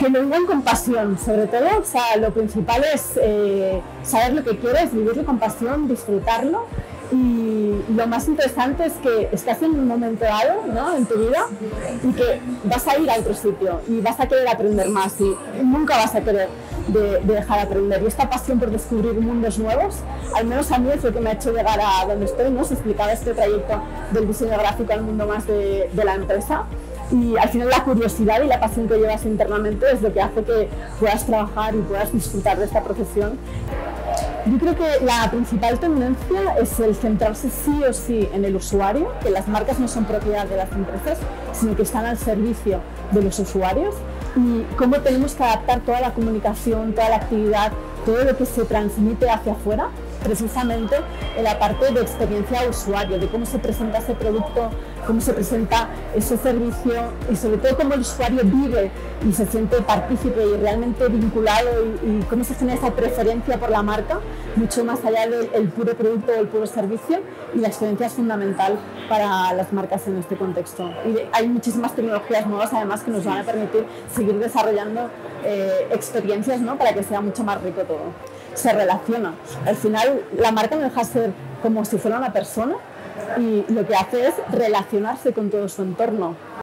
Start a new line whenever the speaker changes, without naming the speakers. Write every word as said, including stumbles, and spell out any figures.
que lo vengan con pasión, sobre todo. O sea, lo principal es eh, saber lo que quieres, vivirlo con pasión, disfrutarlo. Y lo más interesante es que estás en un momento dado, ¿no?, en tu vida, y que vas a ir a otro sitio y vas a querer aprender más y nunca vas a querer de, de dejar de aprender. Y esta pasión por descubrir mundos nuevos, al menos a mí es lo que me ha hecho llegar a donde estoy, ¿no? Se explicaba este trayecto del diseño gráfico al mundo más de, de la empresa. Y al final la curiosidad y la pasión que llevas internamente es lo que hace que puedas trabajar y puedas disfrutar de esta profesión. Yo creo que la principal tendencia es el centrarse sí o sí en el usuario, que las marcas no son propiedad de las empresas, sino que están al servicio de los usuarios, y cómo tenemos que adaptar toda la comunicación, toda la actividad, todo lo que se transmite hacia afuera, precisamente en la parte de experiencia de usuario, de cómo se presenta ese producto, cómo se presenta ese servicio y sobre todo cómo el usuario vive y se siente partícipe y realmente vinculado, y, y cómo se genera esa preferencia por la marca, mucho más allá del el puro producto o el puro servicio, y la experiencia es fundamental para las marcas en este contexto. Y hay muchísimas tecnologías nuevas además que nos van a permitir seguir desarrollando eh, experiencias, ¿no?, para que sea mucho más rico todo. Se relaciona. Al final la marca no deja de ser como si fuera una persona, y lo que hace es relacionarse con todo su entorno.